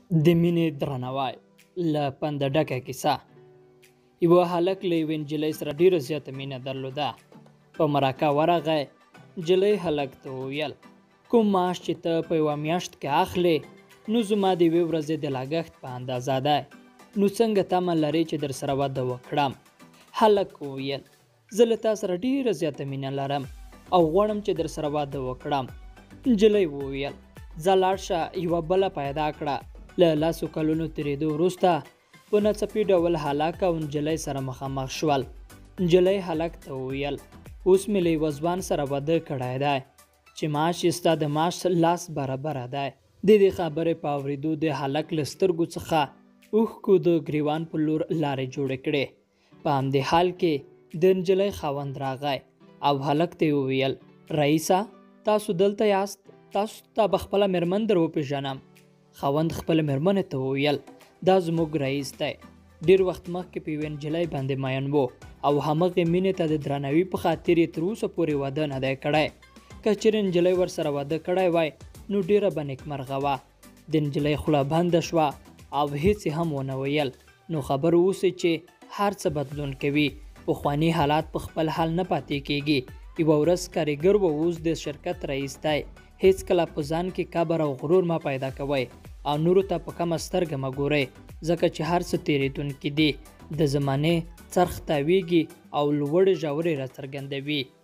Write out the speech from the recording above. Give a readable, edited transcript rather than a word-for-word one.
د مینې درناوی له پنده ډکه کیسه. یوه هلک له یوې نجلۍ سره ډېره زیاته مینه درلوده. په مرکه ورغی. نجلۍ هلک ته وویل کوم معاش چې ته په یوه میاشت کې اخلې نو زما د یوې ورځې د لګښت په اندازه دی، نو څنګه تمه لرې چې در سره واده وکړم؟ هلک وویل زه له تا سره ډېره زیاته مینه لرم او غواړم چې در سره واده وکړم. نجلۍ وویل ځه لاړ شه یوه بله پیدا کړه. له لسو کلونو تېرېدو وروسته په ناڅاپي ډول هلک او نجلۍ سره مخامخ شول. نجلۍ هلک ته وویل اوس مې له یوه ځوان سره واده کړی دی چې معاش یې ستا د معاش لاس برابره دی. د دې خبرې په اورېدو د هلک له سترګو څخه اوښکو د ګریوان په لور لارې جوړې کړې. په همدې حال کې د نجلۍ خاوند راغی او هلک ته یې وویل رئیسه تاسو دلته یاست، تاسو ته به خپله مېرمن در وپېژنم. خاوند خپله مېرمنې ته وویل دا زموږ رئیس دی. ډېر وخت مخکې په یوې نجلۍ باندې مین و او همغې مینې ته د درناوي په خاطر یې تر اوسه پورې واده نه دی کړی. که چېرې نجلۍ ورسره واده کړی وای نو ډېره به نیکمرغه وه. د نجلۍ خوله بنده شوه او هیڅ یې هم ونه ویل. نو خبر اوسئ چې هر څه بدلون کوي. پخواني حالات په خپل حال نه پاتې کېږي. یوه ورځ کارګر و اوس د شرکت رئیس دی. هیڅکله په ځان کې کبر او غرور مه پیدا کوئ او نورو ته په کمه سترګه مه ګورئ، ځکه چې هر څه تېرېدونکي دي. د زمانې څرخ تاویږي او لوړې ژورې راڅرګندوي.